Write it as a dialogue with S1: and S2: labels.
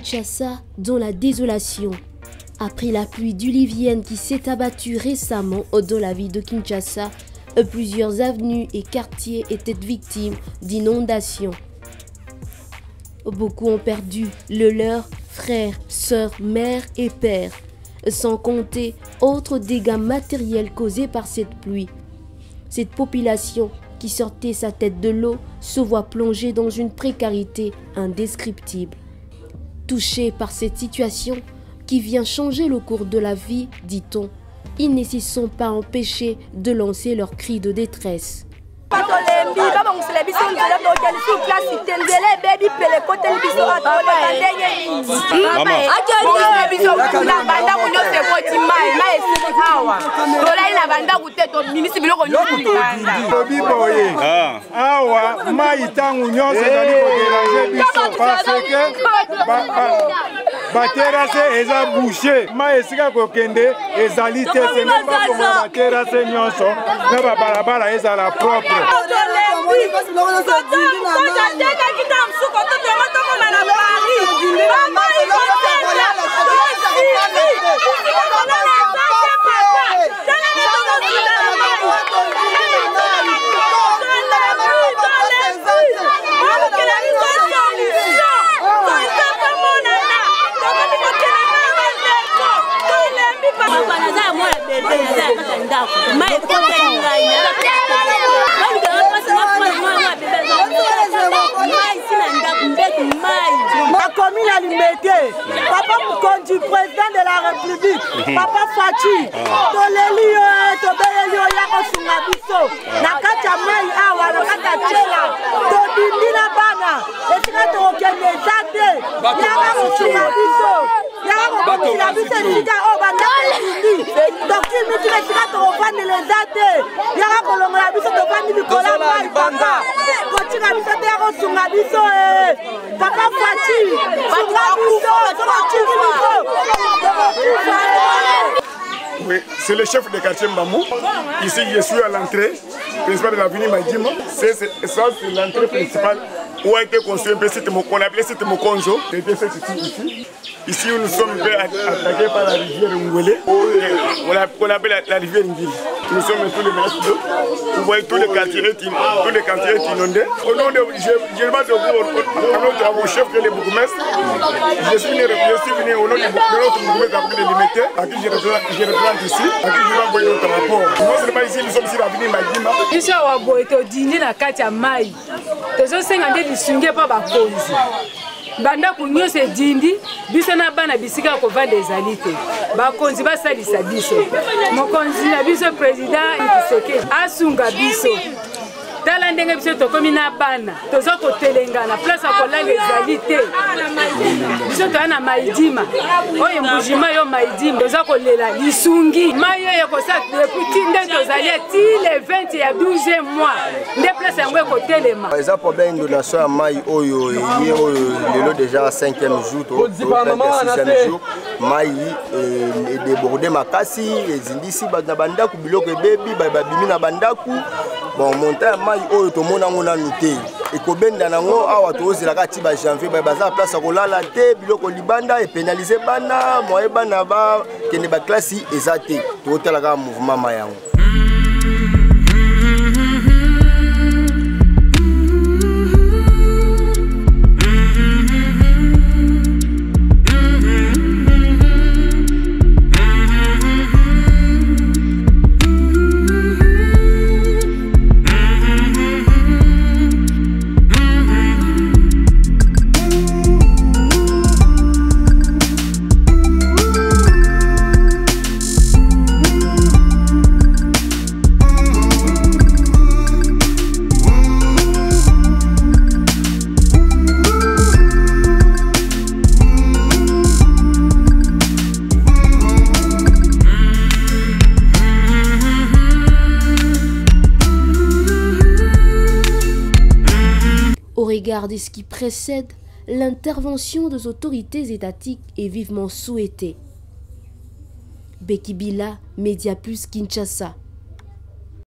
S1: Kinshasa, dans la désolation. Après la pluie diluvienne qui s'est abattue récemment dans la ville de Kinshasa, plusieurs avenues et quartiers étaient victimes d'inondations. Beaucoup ont perdu le leur, frères, sœurs, mères et pères, sans compter autres dégâts matériels causés par cette pluie. Cette population qui sortait sa tête de l'eau se voit plongée dans une précarité indescriptible. Touchés par cette situation qui vient changer le cours de la vie, dit-on, ils ne se sont pas empêchés de lancer leurs cris de détresse.
S2: Baterase eza bouché ma esika kokende ezali te c'est même pas comme baterase nyonso na babalabala ezala propre.
S3: Papa Mukonji, président de la République, Papa Fachi, Tolelio, Tobelio, Yako Sungabiso, Nakata Mai Awa, Nakata Chela, Tobindina Bana, Esikato Okene Zate, Yako Sungabiso, Yako Sungabiso, Sika Oba, Nakati, Doki Mitri, Esikato Okane Zate, Yako Longabiso, Tobani Nicola Mai Banga, Kochika Biso, Yako Sungabiso, Papa Fachi,
S2: Oui, c'est le chef de quartier Mbamou. Ici, je suis à l'entrée principale de l'avenue Maïdima. C'est l'entrée principale où a été construit un peu qu'on appelait site Mokonzo. C'était cette ici. Ici, nous sommes attaqués par la rivière Ngwele, qu'on appelle la rivière Ngili. Nous sommes tous les menaces d'eau. Vous voyez tous les quartiers inondés. Au nom de mon chef, qui est le bourgmestre, je suis venu au nom de notre bourgmestre de Limité, à qui je représente ici, à qui je vais envoyer notre rapport. Nous sommes pas ici, nous sommes ici à l'avenue Maïdima.
S4: Je suis à Boeto, dîner à Katia Maï. Les autres 50 ans, ils ne sont pas bakonzi. Banda kunyo se dindi biso na bana bisika ko vanda ezali te bakonzi basalisa biso mokonzi na biso président Tshisekedi asunga biso tala ndenge biso tokomi na bana toza kotelengana place akolala ezali te biso toza na Maïdima oyo mbujima yo Maïdima toza kolela lisungi mai oyo ekosala depuis nde tozali ti le 20 ya 12 mois nde place yango ekotelema
S5: eza problème d'inondation ya mai oyo ye oyo lelo déjà 5e jour to 6e jour mai débordé makasi ezindisi bato na bandaku biloko ebebi babimi na bandaku bon montagne mai oyo tomona ngo nanu te ekobenda nango awa tozelaka ti ba janvier baza place ya kolala te biloko libanda epénaliser bana moye bana ba kende ba classe eza te totalaka mouvement mayango.
S1: Au regard de ce qui précède, l'intervention des autorités étatiques est vivement souhaitée. Becky Bila, Mediaplus Kinshasa.